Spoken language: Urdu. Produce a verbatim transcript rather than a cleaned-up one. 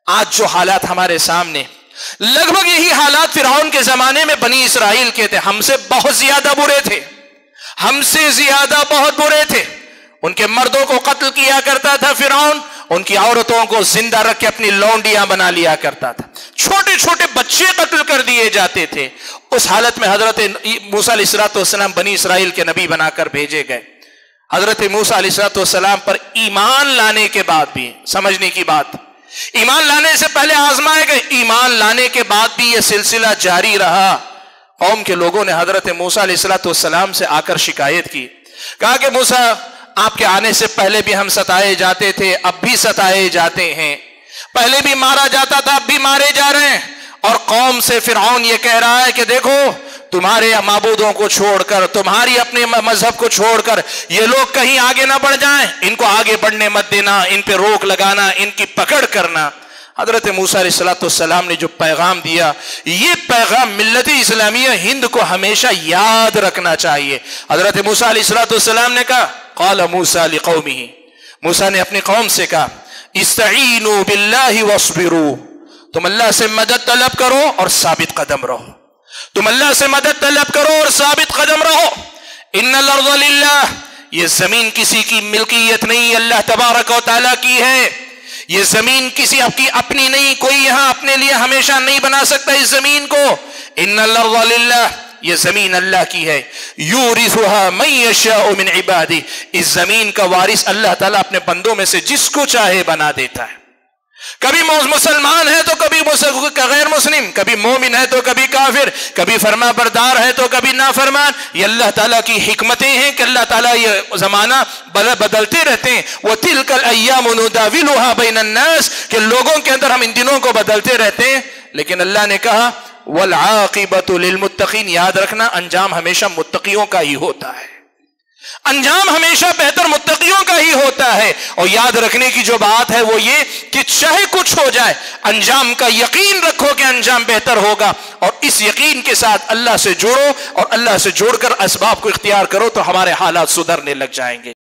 آج جو حالات ہمارے سامنے، لگ بھگ یہی حالات فرعون کے زمانے میں بنی اسرائیل کے تھے. ہم سے بہت زیادہ برے تھے، ہم سے زیادہ بہت برے تھے. ان کے مردوں کو قتل کیا کرتا تھا فرعون، ان کی عورتوں کو زندہ رکھ کے اپنی لونڈیاں بنا لیا کرتا تھا، چھوٹے چھوٹے بچے قتل کر دیے جاتے تھے. اس حالت میں حضرت موسیٰ علیہ السلام بنی اسرائیل کے نبی بنا کر بھیجے گئے. حضرت موسیٰ علیہ السلام پر ایمان لانے کے بعد بھی، سمجھنے کی بات، ایمان لانے سے پہلے آزمائے گئے، ایمان لانے کے بعد بھی یہ سلسلہ جاری رہا. قوم کے لوگوں نے حضرت موسیٰ علیہ السلام سے آ کر شکایت کی، کہا کہ موسیٰ آپ کے آنے سے پہلے بھی ہم ستائے جاتے تھے، اب بھی ستائے جاتے ہیں، پہلے بھی مارا جاتا تھا، اب بھی مارے جا رہے ہیں. اور قوم سے فرعون یہ کہہ رہا ہے کہ دیکھو تمہارے معبودوں کو چھوڑ کر، تمہاری اپنے مذہب کو چھوڑ کر یہ لوگ کہیں آگے نہ بڑھ جائیں، ان کو آگے بڑھنے مت دینا، ان پہ روک لگانا، ان کی پکڑ کرنا. حضرت موسیٰ علیہ السلام نے جو پیغام دیا، یہ پیغام ملت اسلامیہ ہند کو ہمیشہ یاد رکھنا چاہیے. حضرت موسیٰ علیہ السلام نے کہا، قال موسیٰ لقومہ، موسیٰ نے اپنی قوم سے کہا، استعینوا باللہ واصبروا، تم اللہ سے مدد طلب کرو اور ثابت قدم رہو. تم اللہ سے مدد طلب کرو اور ثابت قدم رہو. ان الارض للہ، یہ زمین کسی کی ملکیت نہیں، اللہ تبارک و تعالیٰ کی ہے. یہ زمین کسی آپ کی اپنی نہیں، کوئی یہاں اپنے لیے ہمیشہ نہیں بنا سکتا اس زمین کو. ان الارض للہ، یہ زمین اللہ کی ہے. یورثها من یشاء من عبادہ، اس زمین کا وارث اللہ تعالیٰ اپنے بندوں میں سے جس کو چاہے بنا دیتا ہے. کبھی مسلمان ہے تو کبھی غیر مسلم، کبھی مومن ہے تو کبھی کافر، کبھی فرما بردار ہے تو کبھی نافرمان. یہ اللہ تعالیٰ کی حکمتیں ہیں کہ اللہ تعالیٰ یہ زمانہ بدلتے رہتے ہیں. وَتِلْكَ الْأَيَّامُ نُدَاوِلُهَا بَيْنَ النَّاسِ، کہ لوگوں کے اندر ہم ان دنوں کو بدلتے رہتے ہیں. لیکن اللہ نے کہا وَالْعَاقِبَةُ لِلْمُتَّقِينَ، یاد رکھنا انجام ہمیشہ متقیوں کا ہی ہوتا ہے، انجام ہمیشہ بہتر متقیوں کا ہی ہوتا ہے. اور یاد رکھنے کی جو بات ہے وہ یہ کہ چاہے کچھ ہو جائے، انجام کا یقین رکھو کہ انجام بہتر ہوگا، اور اس یقین کے ساتھ اللہ سے جوڑو، اور اللہ سے جوڑ کر اسباب کو اختیار کرو تو ہمارے حالات سدھرنے لگ جائیں گے.